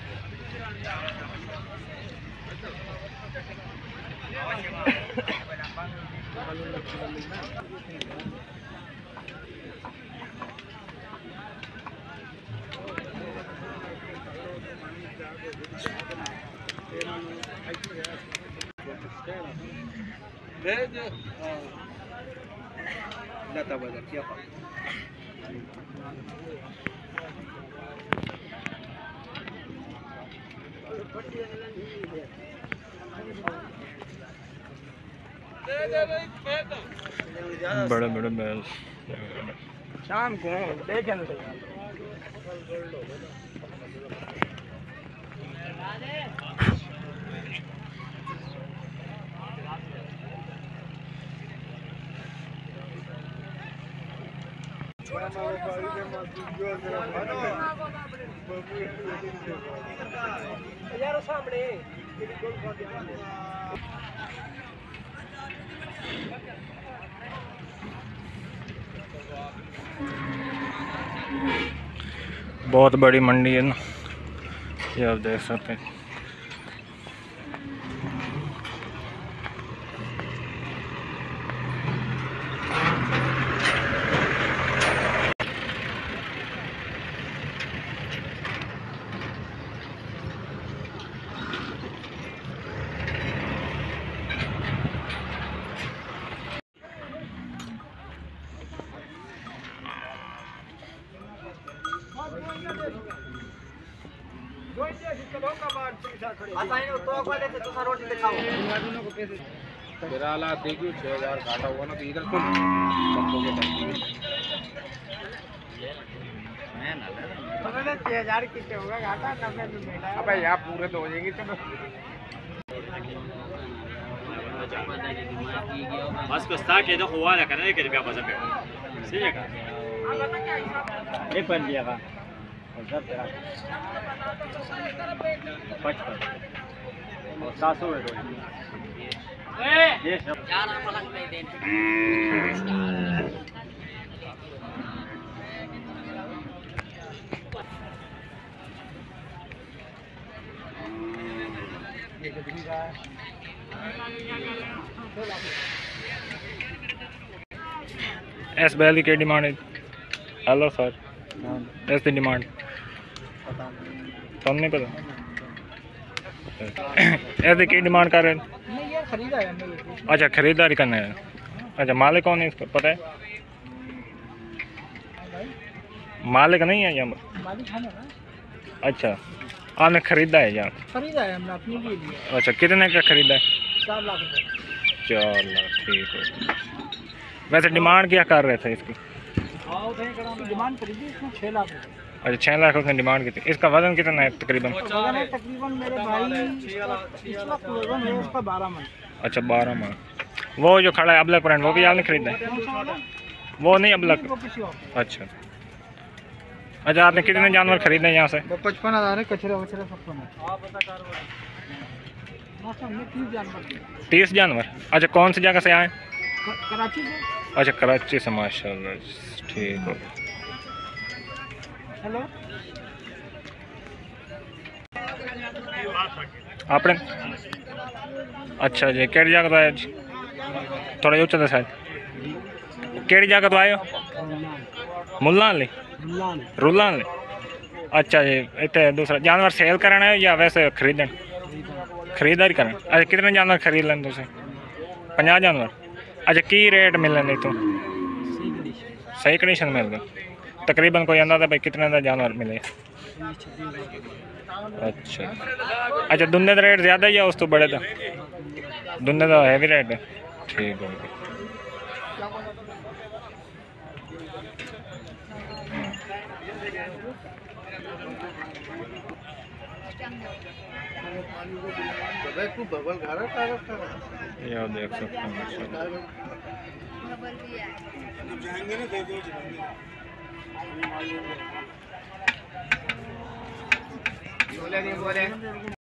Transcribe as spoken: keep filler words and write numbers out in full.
lata bada kia pa बड़े बड़े बैल शाम को देखें यार सामने बहुत बड़ी मंडी है ना, ये आप देख सकते हैं। बिराला देखियो छह हजार घाटा हुआ ना, तो इधर सुन छह हजार कितने होगा घाटा? अब यहाँ पूरे तो हो जाएंगे। चलो बस को स्टार्ट किया तो हुआ ना करने के लिए क्या बचा पे सही है का एक बन गया का और सब तेरा पचपन और सात सौ है ये सब यार पलक नहीं देने एस बैल की डिमांड है? Hello sir, as the demand तो नहीं पता। एस दी की डिमांड कर रहे हैं? अच्छा, खरीदारी करना है। अच्छा, मालिक कौन है इसका पता है? मालिक नहीं है यहाँ पर? अच्छा, आपने खरीदा है यहाँ? खरीदा है हमने अपने लिए। अच्छा, कितने का खरीदा है? चार लाख रुपए। चार लाख, ठीक है। वैसे डिमांड क्या कर रहे थे इसकी? डिमांड करी थी इसमें छः लाख रुपए। अच्छा, छः लाख उसने डिमांड की थी। इसका वजन कितना है तकरीबन? वजन है तकरीबन मेरे भाई इस वक्त वजन है उसका बारह मन। अच्छा, बारह मन। वो जो खड़ा है अबलक ब्रांड, वो भी आपने खरीदा है? वो नहीं अबलक। अच्छा अच्छा, आपने कितने जानवर खरीदे हैं यहाँ से? पचपन हज़ार है, कचरा वचरा सब तीस जानवर। तीस जानवर? अच्छा, कौन सी जगह से आए? कराची से। अच्छा, कराची से, माशाल्लाह, ठीक है। हेलो, आपने अच्छा जी, केड़ी जगह तो आए जी? थोड़ा उच्चा था शायद। केड़ी जगह तो आए हो? मुल्ला अली रुल्ला अली। अच्छा जी, इतने दूसरा जानवर सेल करना है या वैसे खरीदन? खरीदारी करना। अच्छा, कितने जानवर खरीद लें तुम? पचास जानवर। अच्छा, की रेट मिलने तो? सही कंडीशन मिल गए तकरीबन? कोई अंदाजा भाई कितने का जानवर मिले? अच्छा अच्छा, दुंदे का रेट ज़्यादा ही है उस तो बड़े का? दुंदे का हैवी रेट है, ठीक है। यार देख सकते हैं।